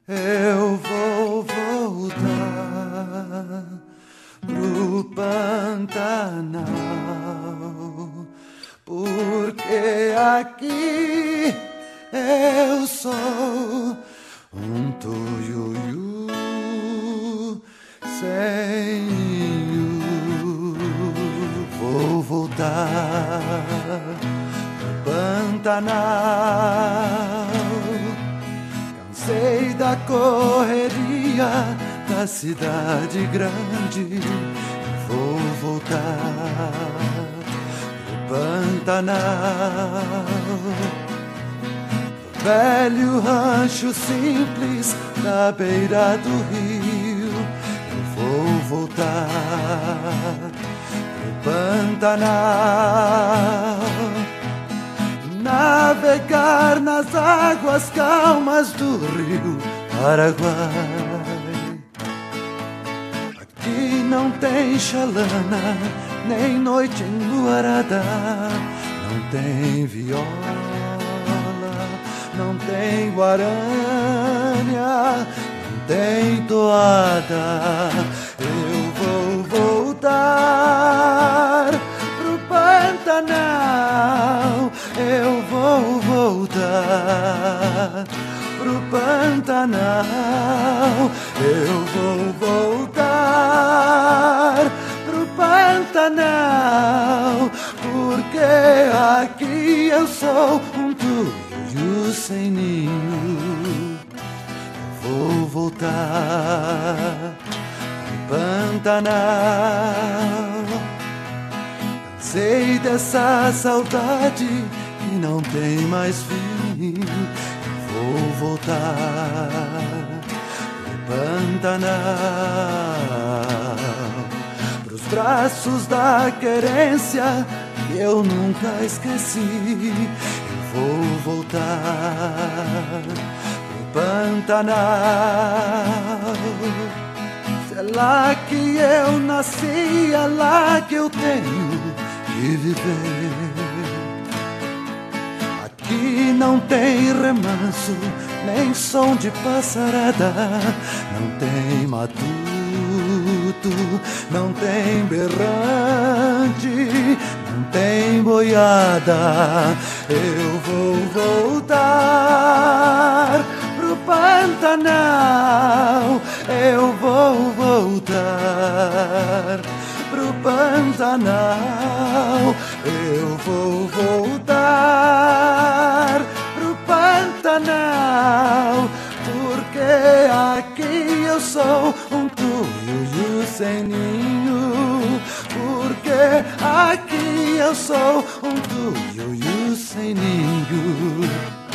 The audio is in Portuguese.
Eu vou voltar pro Pantanal, porque aqui eu sou um tuiuiu sem ninho. Vou voltar pro Pantanal. Cansei da correria da cidade grande. Vou voltar pro Pantanal, pro velho rancho simples da beira do rio. Eu vou voltar pro Pantanal, navegar nas águas calmas do rio Paraguai. Aqui não tem chalana, nem noite enluarada, não tem viola, não tem guarânia, não tem toada. Eu vou voltar pro Pantanal, eu vou voltar pro Pantanal, eu vou voltar pro Pantanal, porque aqui eu sou um tuiuiu sem ninho. Eu vou voltar pro Pantanal. Cansei dessa saudade que não tem mais fim. Vou voltar pro Pantanal, pros braços da querência que eu nunca esqueci. Eu vou voltar pro Pantanal. Se é lá que eu nasci, é lá que eu tenho que viver. Aqui não tem remanso, nem som de passarada, não tem matuto, não tem berrante, não tem boiada. Eu vou voltar pro Pantanal, eu vou voltar pro Pantanal, eu vou voltar pro Pantanal, porque aqui eu sou um tuiuiu sem ninho, porque aqui eu sou um tuiuiu sem ninho.